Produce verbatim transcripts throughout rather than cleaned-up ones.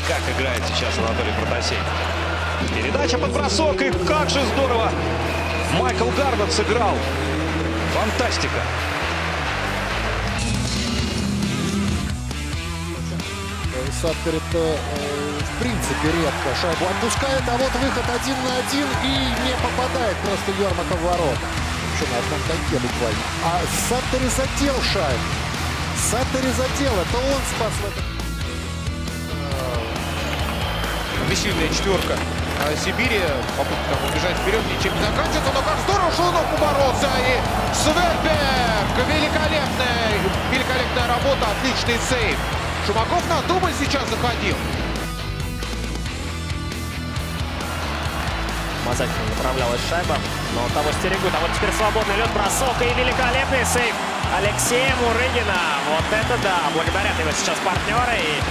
Как играет сейчас Анатолий Протасей. Передача под бросок, и как же здорово Майкл Гарнет сыграл. Фантастика. Саттерет э, в принципе редко шайбу отпускает, а вот выход один на один и не попадает просто Ермака в ворота. Еще на одном коньке буквально. А Саттери задел шайбу. Саттери задел, это он спас в этом. Агрессивная четверка Сибири. Попытка убежать вперед, ничем не заканчивается, но как здорово Шунов поборолся. И Светберг. Великолепная, великолепная работа, отличный сейв. Шумаков на дубль сейчас заходил. Мазательно направлялась шайба, но того стерегут. А вот теперь свободный лед, бросок и великолепный сейв Алексея Мурыгина. Вот это да! Благодарят его сейчас партнеры. И...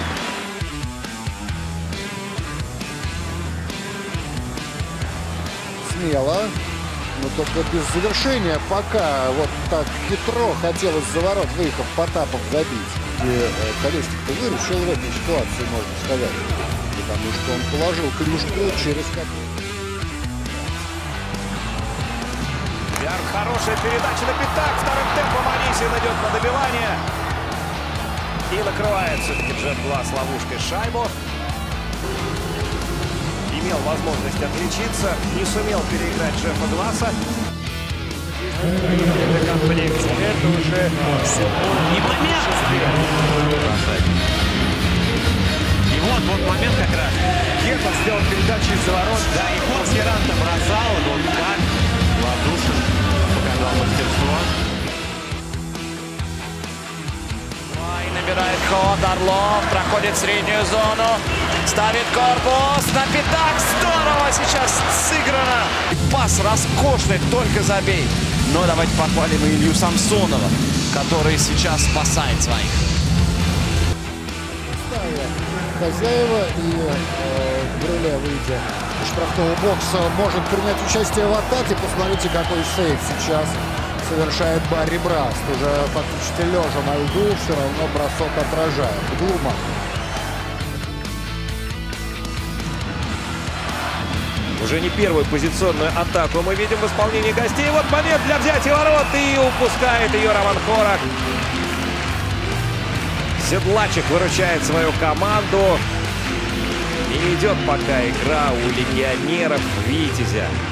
Смело, но только без завершения. Пока вот так хитро хотелось за ворот, выехав Потапов, забить. И э, Колесник-то выручил в этой ситуации, можно сказать. Потому что он положил клюшку через как... Ярк, хорошая передача на пятак. Вторым темпом Анисин идет на добивание. И накрывает все-таки Джефф Гласс ловушкой шайбу. Имел возможность отличиться. Не сумел переиграть Джеффа Гласса. Это комплекс. Это уже и момент. И вот, вот момент как раз. Герман сделал передачу из-за ворот. Да, и Консеранта бросал. Вот как Ладушин показал мастерство. И набирает ход. Орлов проходит среднюю зону. Ставит корпус на пятак. Здорово сейчас сыграно. И пас роскошный, только забей. Но давайте похвалим и Илью Самсонова, который сейчас спасает своих. Хозяева и э, Брюле, выйдя из штрафного бокса, может принять участие в атаке. Посмотрите, какой сейв сейчас совершает Барри Браст. Уже фактически лежа на льду, все равно бросок отражает. Глумак. Уже не первую позиционную атаку мы видим в исполнении гостей. Вот момент для взятия ворот, и упускает ее Роман Хорак. Седлачик выручает свою команду. И идет пока игра у легионеров Витязя.